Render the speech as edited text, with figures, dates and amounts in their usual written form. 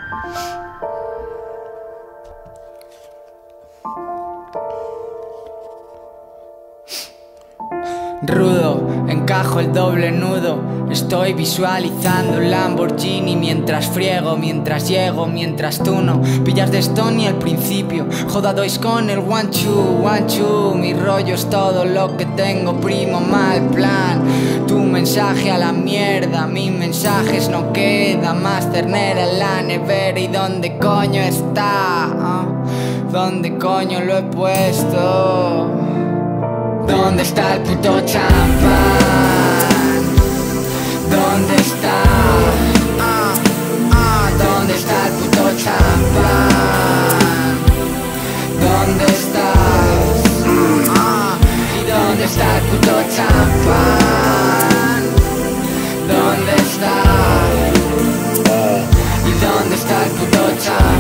Rudo, encajo el doble nudo. Estoy visualizando un Lamborghini mientras friego, mientras llego, mientras tú no pillas de esto ni al principio. Jodadois con el one two. Mi rollo es todo lo que tengo, primo, mal plan. Tu mensaje a la mierda, mis mensajes no queda más ternera en la nevera. ¿Y dónde coño está? ¿Dónde coño lo he puesto? ¿Dónde está el puto champán? ¿Dónde está? ¿Dónde está el puto champán? ¿Dónde estás? ¿Y dónde está el puto champán? ¿Dónde está? ¿Y dónde está el puto champán?